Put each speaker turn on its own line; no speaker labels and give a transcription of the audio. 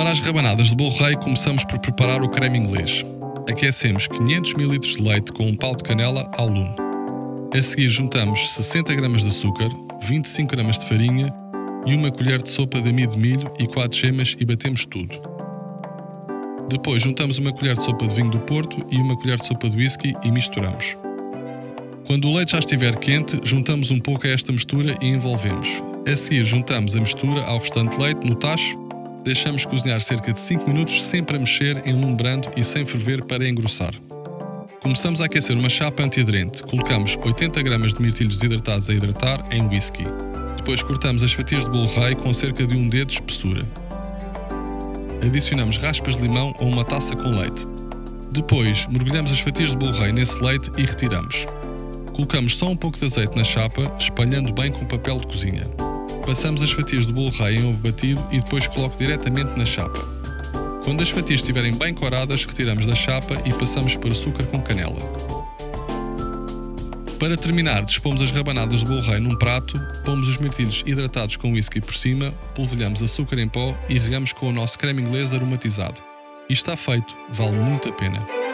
Para as rabanadas de bolo rei, começamos por preparar o creme inglês. Aquecemos 500 ml de leite com um pau de canela ao lume. A seguir juntamos 60 gramas de açúcar, 25 gramas de farinha e uma colher de sopa de amido de milho e 4 gemas e batemos tudo. Depois juntamos uma colher de sopa de vinho do Porto e uma colher de sopa de whisky e misturamos. Quando o leite já estiver quente, juntamos um pouco a esta mistura e envolvemos. A seguir juntamos a mistura ao restante leite no tacho, deixamos cozinhar cerca de 5 minutos sempre a mexer em lume brando e sem ferver para engrossar. Começamos a aquecer uma chapa antiaderente, colocamos 80 gramas de mirtilhos desidratados a hidratar em whisky. Depois cortamos as fatias de bolo rei com cerca de um dedo de espessura. Adicionamos raspas de limão ou uma taça com leite. Depois mergulhamos as fatias de bolo rei nesse leite e retiramos. Colocamos só um pouco de azeite na chapa, espalhando bem com papel de cozinha. Passamos as fatias de bolo rei em ovo batido e depois coloco diretamente na chapa. Quando as fatias estiverem bem coradas, retiramos da chapa e passamos por açúcar com canela. Para terminar, dispomos as rabanadas de bolo rei num prato, pomos os mirtilhos hidratados com whisky por cima, polvilhamos açúcar em pó e regamos com o nosso creme inglês aromatizado. E está feito, vale muito a pena.